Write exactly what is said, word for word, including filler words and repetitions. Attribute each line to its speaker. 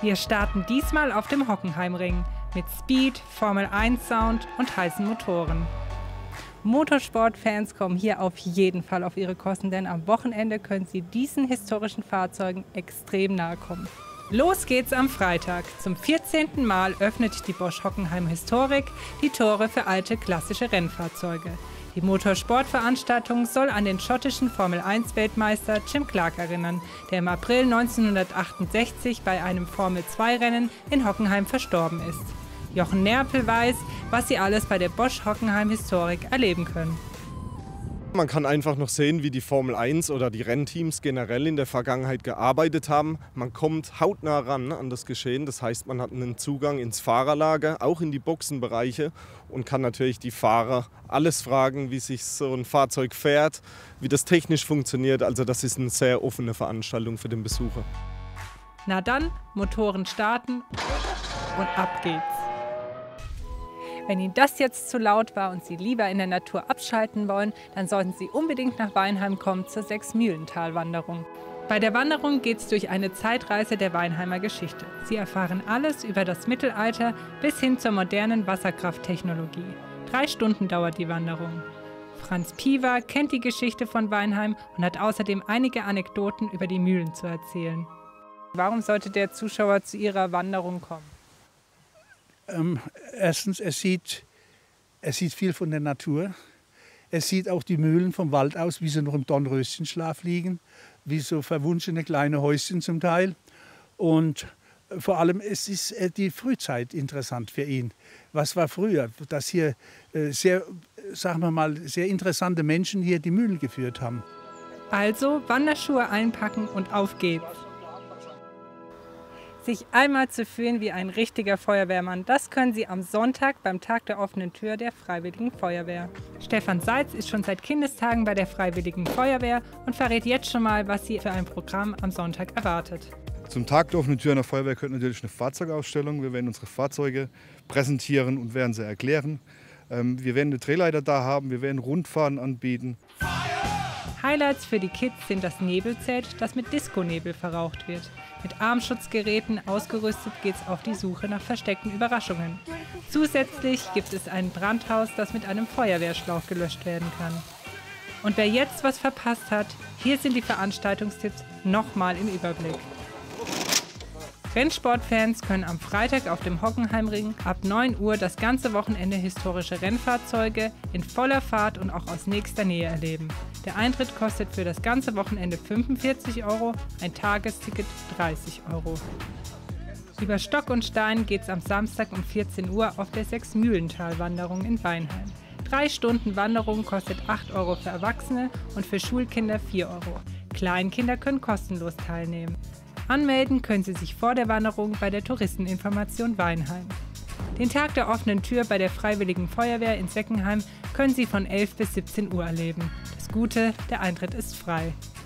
Speaker 1: Wir starten diesmal auf dem Hockenheimring mit Speed, Formel eins Sound und heißen Motoren. Motorsportfans kommen hier auf jeden Fall auf ihre Kosten, denn am Wochenende können sie diesen historischen Fahrzeugen extrem nahe kommen. Los geht's am Freitag. Zum vierzehnten Mal öffnet die Bosch Hockenheim Historic die Tore für alte klassische Rennfahrzeuge. Die Motorsportveranstaltung soll an den schottischen Formel eins Weltmeister Jim Clark erinnern, der im April neunzehnhundertachtundsechzig bei einem Formel zwei Rennen in Hockenheim verstorben ist. Jochen Nerpel weiß, was Sie alles bei der Bosch Hockenheim Historic erleben können.
Speaker 2: Man kann einfach noch sehen, wie die Formel eins oder die Rennteams generell in der Vergangenheit gearbeitet haben. Man kommt hautnah ran an das Geschehen, das heißt, man hat einen Zugang ins Fahrerlager, auch in die Boxenbereiche und kann natürlich die Fahrer alles fragen, wie sich so ein Fahrzeug fährt, wie das technisch funktioniert. Also das ist eine sehr offene Veranstaltung für den Besucher.
Speaker 1: Na dann, Motoren starten und ab geht's. Wenn Ihnen das jetzt zu laut war und Sie lieber in der Natur abschalten wollen, dann sollten Sie unbedingt nach Weinheim kommen zur Sechsmühlental-Wanderung. Bei der Wanderung geht es durch eine Zeitreise der Weinheimer Geschichte. Sie erfahren alles über das Mittelalter bis hin zur modernen Wasserkrafttechnologie. Drei Stunden dauert die Wanderung. Franz Piver kennt die Geschichte von Weinheim und hat außerdem einige Anekdoten über die Mühlen zu erzählen. Warum sollte der Zuschauer zu Ihrer Wanderung kommen?
Speaker 3: Ähm, erstens, er sieht, er sieht viel von der Natur. Er sieht auch die Mühlen vom Wald aus, wie sie noch im Dornröschenschlaf liegen, wie so verwunschene kleine Häuschen zum Teil. Und vor allem es ist die Frühzeit interessant für ihn. Was war früher? Dass hier sehr, sagen wir mal, sehr interessante Menschen hier die Mühlen geführt haben.
Speaker 1: Also Wanderschuhe einpacken und auf geht's. Sich einmal zu fühlen wie ein richtiger Feuerwehrmann, das können Sie am Sonntag beim Tag der offenen Tür der Freiwilligen Feuerwehr. Stefan Seitz ist schon seit Kindestagen bei der Freiwilligen Feuerwehr und verrät jetzt schon mal, was Sie für ein Programm am Sonntag erwartet.
Speaker 4: Zum Tag der offenen Tür in der Feuerwehr gehört natürlich eine Fahrzeugausstellung. Wir werden unsere Fahrzeuge präsentieren und werden sie erklären. Wir werden eine Drehleiter da haben, wir werden Rundfahren anbieten.
Speaker 1: Highlights für die Kids sind das Nebelzelt, das mit Disco-Nebel verraucht wird. Mit Armschutzgeräten ausgerüstet geht's auf die Suche nach versteckten Überraschungen. Zusätzlich gibt es ein Brandhaus, das mit einem Feuerwehrschlauch gelöscht werden kann. Und wer jetzt was verpasst hat, hier sind die Veranstaltungstipps nochmal im Überblick. Rennsportfans können am Freitag auf dem Hockenheimring ab neun Uhr das ganze Wochenende historische Rennfahrzeuge in voller Fahrt und auch aus nächster Nähe erleben. Der Eintritt kostet für das ganze Wochenende fünfundvierzig Euro, ein Tagesticket dreißig Euro. Über Stock und Stein geht's am Samstag um vierzehn Uhr auf der Sechsmühlental-Wanderung in Weinheim. Drei Stunden Wanderung kostet acht Euro für Erwachsene und für Schulkinder vier Euro. Kleinkinder können kostenlos teilnehmen. Anmelden können Sie sich vor der Wanderung bei der Touristeninformation Weinheim. Den Tag der offenen Tür bei der Freiwilligen Feuerwehr in Seckenheim können Sie von elf bis siebzehn Uhr erleben. Das Gute, der Eintritt ist frei.